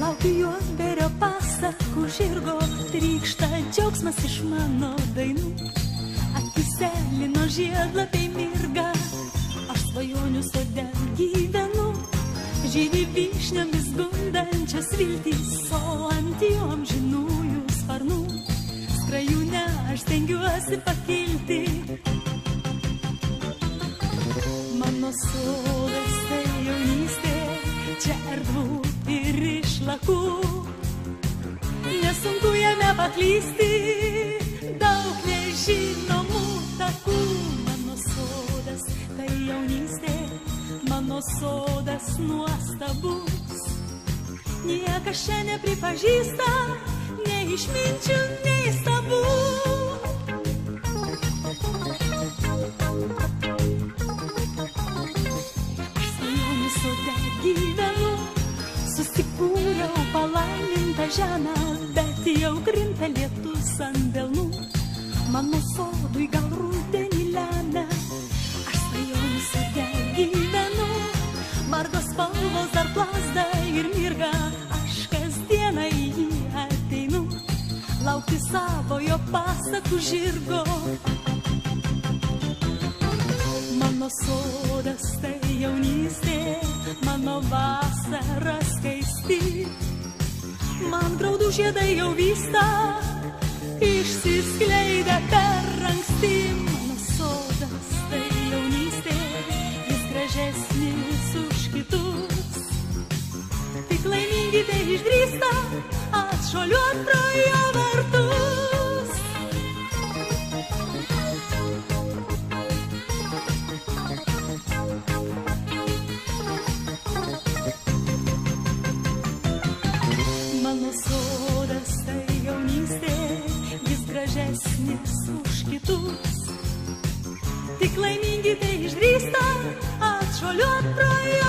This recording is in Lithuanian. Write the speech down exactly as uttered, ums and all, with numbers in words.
laukiu juodbėrio pasakų žirgo, trykšta džiaugsmas iš mano dainų. Akise lino žiedlapiai mirga, aš svajonių sode gyvenu. Žydi vyšniomis gundančios viltys, o ant jų amžinųjų sparnų skrajūne aš stengiuosi pakilti. Mano sodas tai jaunystė, čia erdvų ir išlakų, nesunku jame paklysti, daug nežinomų takų. Mano sodas tai jaunystė, mano sodas nuostabus, niekas čia nepripažįsta nei išminčių, nei stabų. Aš svajonių sode gyvenu, susikūriau palaimintą žemę, bet jau krinta lietus ant delnų. Mano sodui gal rudenį lemia, aš svajonių sode gyvenu, margos spalvos dar plazda ir mirga, aš kasdieną į jį ateinu, laukti savojo pasakų žirgo. Mano sodas tai jaunystė, mano vasara skaisti, man graudų žiedai jau vysta, išsiskleidę per anksti. Mano sodas tai jaunystė, jis gražesnis už kitus, tik laimingi tai išdrįsta atšuoliuot pro jo vartus. Mano sodas tai jaunystė, jis gražesnis už kitus, tik laimingi tai išdrįsta atšuoliuot pro jo